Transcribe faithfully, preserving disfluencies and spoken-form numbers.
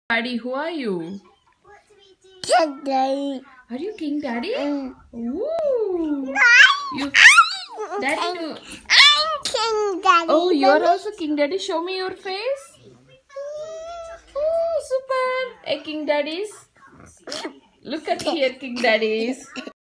Daddy, who are you? King Daddy. Are you King Daddy? Mm. Ooh. You, Daddy, do. I'm King Daddy. Oh, you are also King Daddy. Show me your face. Oh, super. Hey, King Daddies. Look at here, King Daddies.